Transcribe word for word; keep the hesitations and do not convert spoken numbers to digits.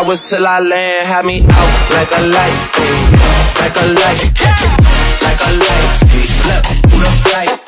hours till I land, have me out like a light, like a light, like a light. Look, who the flight?